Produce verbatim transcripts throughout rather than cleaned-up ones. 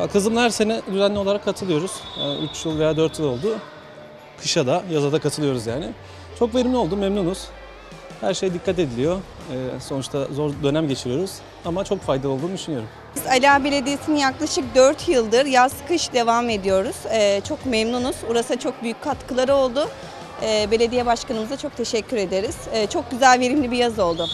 Kızımla her sene düzenli olarak katılıyoruz. üç yıl veya dört yıl oldu. Kışa da, yaza da katılıyoruz yani. Çok verimli oldu, memnunuz. Her şeye dikkat ediliyor. Sonuçta zor dönem geçiriyoruz ama çok faydalı olduğunu düşünüyorum. Biz Ali Ağa Belediyesi'nin yaklaşık dört yıldır yaz-kış devam ediyoruz. Çok memnunuz. Uras'a çok büyük katkıları oldu. Belediye başkanımıza çok teşekkür ederiz. Çok güzel, verimli bir yaz oldu.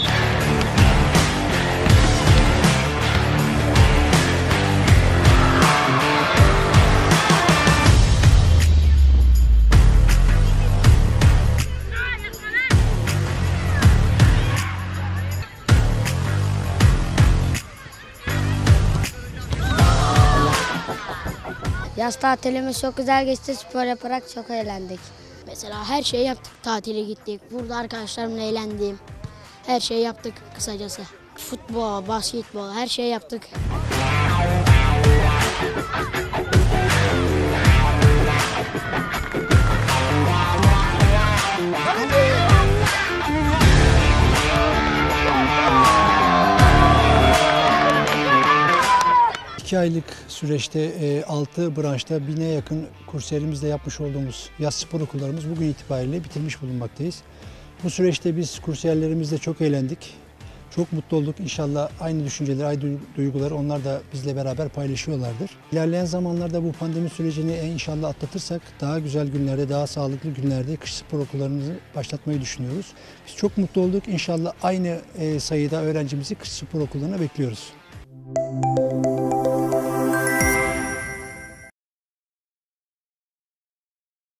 Yaz tatilimiz çok güzel geçti, spor yaparak çok eğlendik. Mesela her şeyi yaptık, tatile gittik, burada arkadaşlarımla eğlendim. Her şeyi yaptık kısacası. Futbol, basketbol, her şeyi yaptık. İki aylık süreçte altı branşta bine yakın kursiyerimizle yapmış olduğumuz yaz spor okullarımız bugün itibariyle bitirmiş bulunmaktayız. Bu süreçte biz kursiyerlerimizle çok eğlendik, çok mutlu olduk. İnşallah aynı düşünceleri, aynı duyguları onlar da bizle beraber paylaşıyorlardır. İlerleyen zamanlarda bu pandemi sürecini inşallah atlatırsak daha güzel günlerde, daha sağlıklı günlerde kış spor okullarımızı başlatmayı düşünüyoruz. Biz çok mutlu olduk. İnşallah aynı sayıda öğrencimizi kış spor okullarına bekliyoruz.